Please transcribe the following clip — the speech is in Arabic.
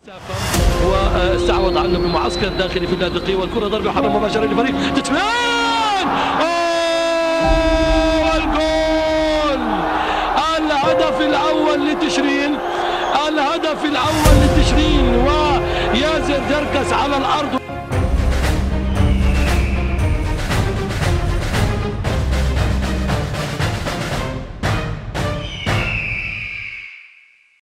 واستعوض عنه بالمعسكر الداخلي في اللاذقية، والكرة ضربة حرة مباشرة لفريق تتفان. والجول! الهدف الأول لتشرين، الهدف الأول لتشرين، وياسر جركس على الأرض.